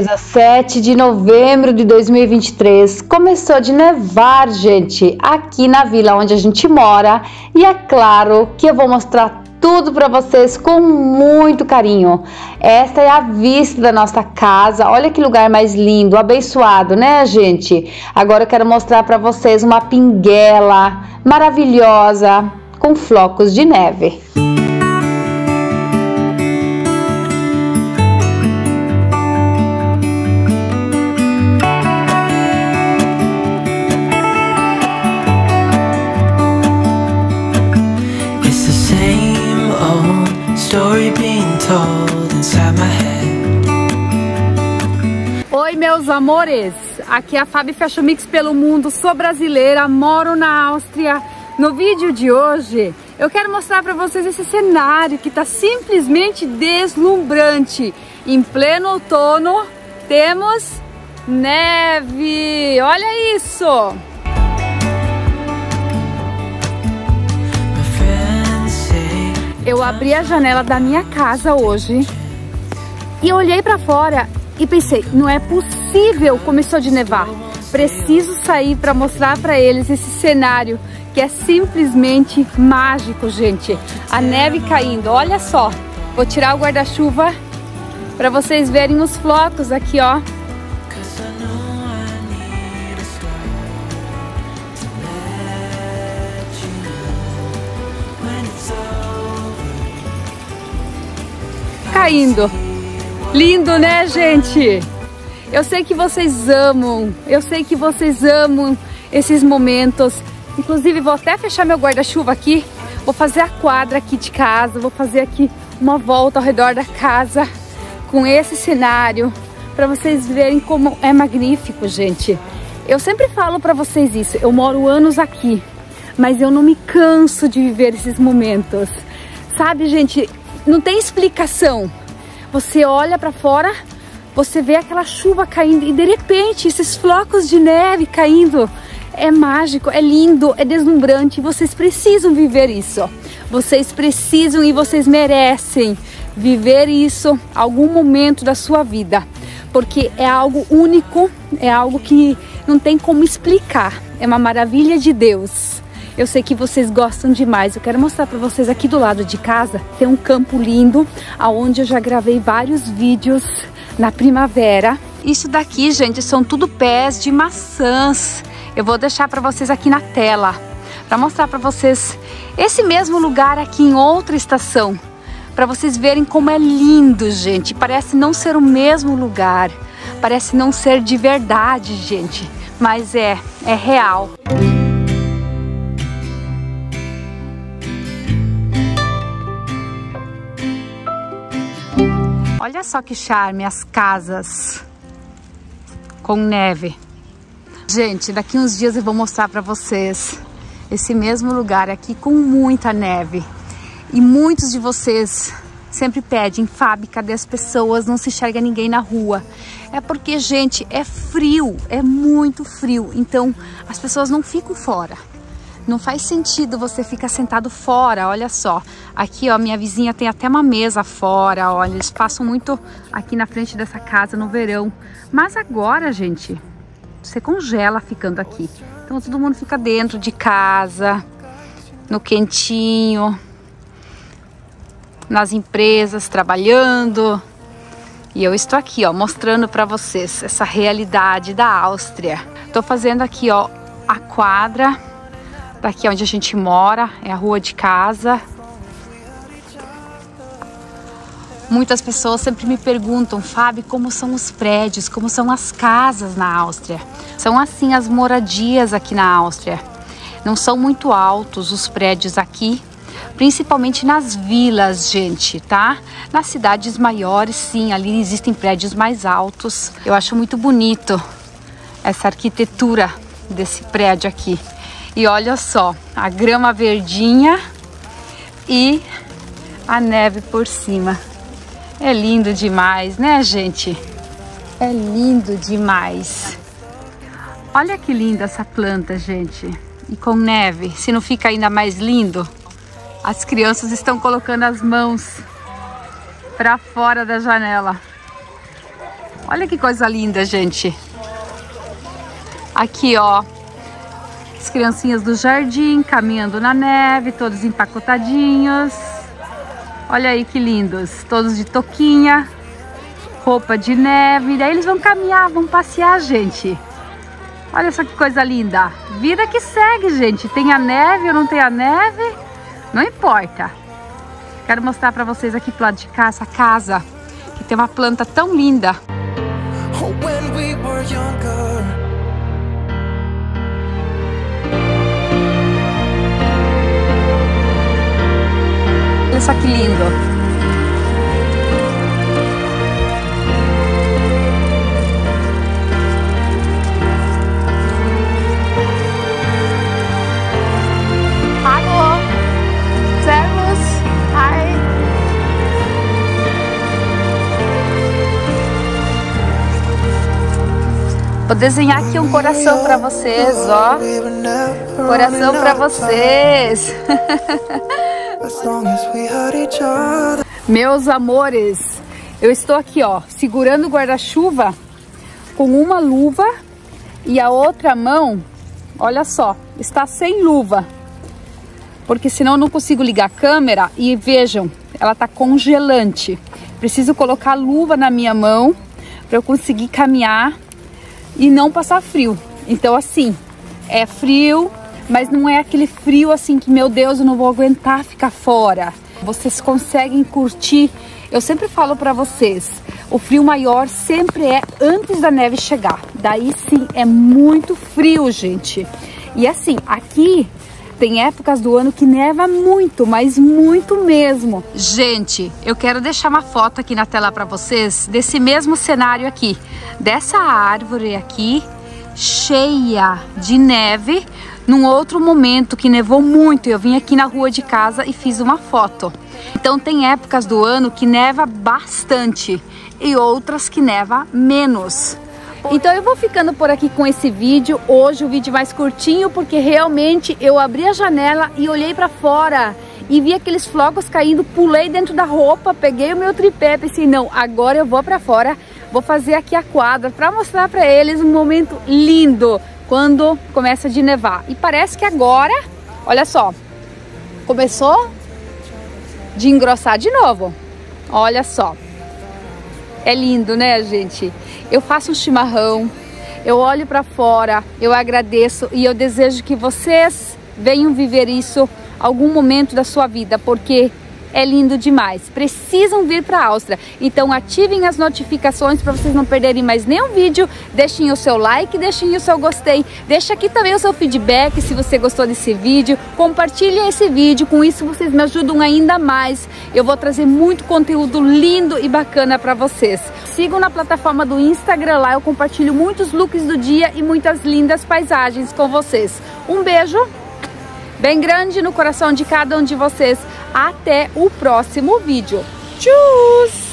17 de novembro de 2023, começou de nevar, gente, aqui na vila onde a gente mora, e é claro que eu vou mostrar tudo para vocês com muito carinho. Esta é a vista da nossa casa. Olha que lugar mais lindo, abençoado, né, gente? Agora eu quero mostrar para vocês uma pinguela maravilhosa com flocos de neve. Oi, meus amores, aqui é a Fabi Fashion Mix pelo mundo, sou brasileira, moro na Áustria. No vídeo de hoje eu quero mostrar para vocês esse cenário que está simplesmente deslumbrante. Em pleno outono temos neve, olha isso! Eu abri a janela da minha casa hoje e olhei para fora e pensei, não é possível, começou de nevar. Preciso sair para mostrar para eles esse cenário que é simplesmente mágico, gente. A neve caindo, olha só. Vou tirar o guarda-chuva para vocês verem os flocos aqui, ó. Caindo. Lindo, né, gente? Eu sei que vocês amam, esses momentos. Inclusive, vou até fechar meu guarda-chuva aqui. Vou fazer a quadra aqui de casa, vou fazer aqui uma volta ao redor da casa com esse cenário, para vocês verem como é magnífico, gente. Eu sempre falo para vocês isso, eu moro anos aqui, mas eu não me canso de viver esses momentos. Sabe, gente, não tem explicação. Você olha para fora, você vê aquela chuva caindo e de repente esses flocos de neve caindo. É mágico, é lindo, é deslumbrante. Vocês precisam viver isso. Vocês precisam e vocês merecem viver isso algum momento da sua vida. Porque é algo único, é algo que não tem como explicar. É uma maravilha de Deus. Eu sei que vocês gostam demais. Eu quero mostrar para vocês aqui do lado de casa. Tem um campo lindo, aonde eu já gravei vários vídeos na primavera. Isso daqui, gente, são tudo pés de maçãs. Eu vou deixar para vocês aqui na tela, para mostrar para vocês esse mesmo lugar aqui em outra estação. Para vocês verem como é lindo, gente. Parece não ser o mesmo lugar. Parece não ser de verdade, gente. Mas é real. Olha só que charme as casas com neve. Gente, daqui uns dias eu vou mostrar para vocês esse mesmo lugar aqui com muita neve. E muitos de vocês sempre pedem, Fabi, cadê as pessoas? Não se enxerga ninguém na rua. É porque, gente, é frio, é muito frio. Então, as pessoas não ficam fora. Não faz sentido você ficar sentado fora, olha só. Aqui, ó, minha vizinha tem até uma mesa fora, olha. Eles passam muito aqui na frente dessa casa no verão. Mas agora, gente, você congela ficando aqui. Então, todo mundo fica dentro de casa, no quentinho, nas empresas, trabalhando. E eu estou aqui, ó, mostrando para vocês essa realidade da Áustria. Tô fazendo aqui, ó, a quadra. Daqui onde a gente mora, é a rua de casa. Muitas pessoas sempre me perguntam, Fabi, como são os prédios, como são as casas na Áustria. São assim as moradias aqui na Áustria. Não são muito altos os prédios aqui, principalmente nas vilas, gente, tá? Nas cidades maiores, sim, ali existem prédios mais altos. Eu acho muito bonito essa arquitetura desse prédio aqui. E olha só, a grama verdinha e a neve por cima. É lindo demais, né, gente? É lindo demais. Olha que linda essa planta, gente. E com neve, se não fica ainda mais lindo? As crianças estão colocando as mãos para fora da janela. Olha que coisa linda, gente. Aqui, ó, as criancinhas do jardim caminhando na neve, todos empacotadinhos. Olha aí que lindos, todos de touquinha, roupa de neve. E daí eles vão caminhar, vão passear, gente. Olha só que coisa linda. Vida que segue, gente. Tem a neve ou não tem a neve, não importa. Quero mostrar pra vocês aqui pro lado de cá essa casa, que tem uma planta tão linda. Olha só que lindo. Vou desenhar aqui um coração para vocês, ó. Coração para vocês. Meus amores, eu estou aqui, ó, segurando o guarda-chuva com uma luva e a outra mão, olha só, está sem luva. Porque senão eu não consigo ligar a câmera e vejam, ela tá congelante. Preciso colocar a luva na minha mão para eu conseguir caminhar e não passar frio. Então assim, é frio, mas não é aquele frio assim que, meu Deus, eu não vou aguentar ficar fora. Vocês conseguem curtir. Eu sempre falo pra vocês, o frio maior sempre é antes da neve chegar. Daí sim, é muito frio, gente. E assim, aqui tem épocas do ano que neva muito, mas muito mesmo. Gente, eu quero deixar uma foto aqui na tela para vocês desse mesmo cenário aqui. Dessa árvore aqui, cheia de neve, num outro momento que nevou muito. Eu vim aqui na rua de casa e fiz uma foto. Então tem épocas do ano que neva bastante e outras que neva menos. Então eu vou ficando por aqui com esse vídeo. Hoje o vídeo mais curtinho, porque realmente eu abri a janela e olhei pra fora e vi aqueles flocos caindo, pulei dentro da roupa, peguei o meu tripé, pensei, não, agora eu vou pra fora, vou fazer aqui a quadra pra mostrar pra eles um momento lindo quando começa de nevar. E parece que agora, olha só, começou de engrossar de novo. Olha só. É lindo, né, gente? Eu faço um chimarrão, eu olho para fora, eu agradeço e eu desejo que vocês venham viver isso algum momento da sua vida, porque é lindo demais. Precisam vir para a Áustria. Então ativem as notificações para vocês não perderem mais nenhum vídeo. Deixem o seu like, deixem o seu gostei. Deixa aqui também o seu feedback se você gostou desse vídeo. Compartilhe esse vídeo, com isso vocês me ajudam ainda mais. Eu vou trazer muito conteúdo lindo e bacana para vocês. Sigam na plataforma do Instagram, lá eu compartilho muitos looks do dia e muitas lindas paisagens com vocês. Um beijo bem grande no coração de cada um de vocês. Até o próximo vídeo. Tchau!